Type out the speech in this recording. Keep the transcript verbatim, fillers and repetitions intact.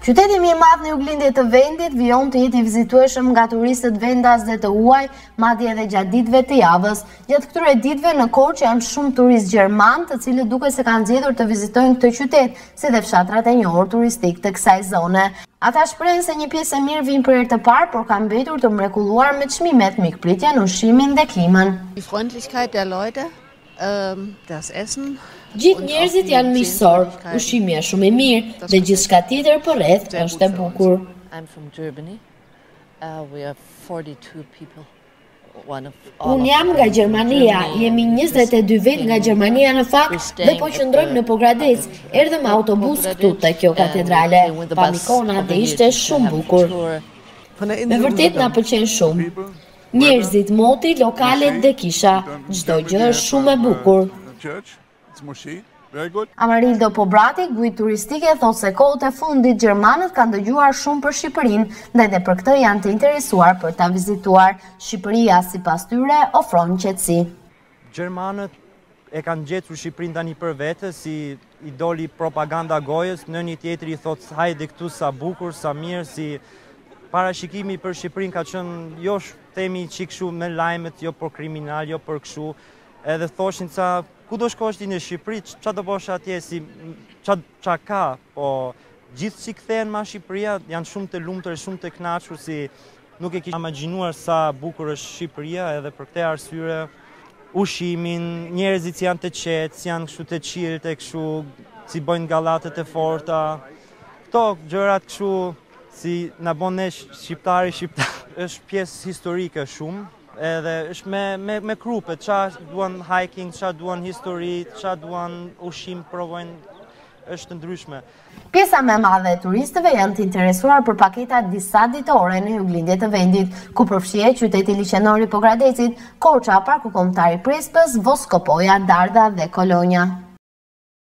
Qyteti më i madh në juglindje të vendit vijon të jetë i vizitueshëm nga turistët vendas dhe të huaj, madje edhe gjatë ditëve të javës. Gjatë këtyre ditëve në Korçë janë shumë turistë gjerman, të cilët duket se kanë zgjedhur të vizitojnë këtë qytet, si dhe fshatrat e njohur turistik të kësaj zone. Ata shprehen se një pjesë e mirë vijnë për herë të parë, por kanë mbetur të mrekulluar me çmimet, mikpritjen, ushqimin dhe klimën. Die Freundlichkeit der Leute, ähm, das Essen. Gjithë njerëzit janë miqësor, ushqimi është shumë i mirë dhe gjithçka tjetër përreth është e bukur. Unë jam nga Gjermania, jemi njëzet e dy vjet nga Gjermania në fakt dhe po qëndrojmë në Pogradec. Erdhëm me autobus këtu te kjo katedrale, pam ikona dhe ishte shumë bukur. Me vërtet na pëlqen shumë. Njerëzit, moti, lokalet dhe kisha, çdo gjë është shumë e bukur. Amarildo Pobrati, guid turistike, thot se kohët e fundit gjermanët kanë dëgjuar shumë për Shqipërinë dhe edhe për këtë janë të interesuar për ta vizituar. Shqipëria, sipas tyre, ofron qetësi. Gjermanët e kanë gjetur Shqipërinë tani për vete, si i doli propaganda gojës, në një tjetër i thot hajde këtu sa bukur, sa mirë, si parashikimi për Shqipërinë ka qenë jo themi çik kështu me lajmet, jo për kriminal, jo për kështu. Edhe thoshin sa ku do shkosh ti në Shqipëri, çfarë do bosh atje, si ç'a ka, po gjithë që kthehen ma Shqipëria janë shumë të lumtur, shumë të kënaqur, si nuk e kisha imagjinuar sa bukur është Shqipëria, edhe për këtë arsye ushqimin, njerëzit janë të qetë, janë kështu të qilt, e kështu si bojnë gallatet e forta. Këto gjërat kështu si na bën ne shqiptari shqiptar, është pjesë historike shumë. Edhe është me, me, me grupe, qa duan hiking, qa duan histori, qa duan ushqim provojnë, është të ndryshme. Pjesa më e madhe e turistëve janë të interesuar për paketa disa ditore në juglindje të vendit, ku përfshihet qyteti liqenor i Pogradecit, Korça, Parku Kombëtar i Prespës, Voskopoja, Darda dhe Kolonja.